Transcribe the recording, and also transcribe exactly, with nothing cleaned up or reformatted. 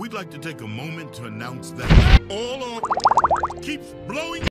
we'd like to take a moment to announce that all our keeps blowing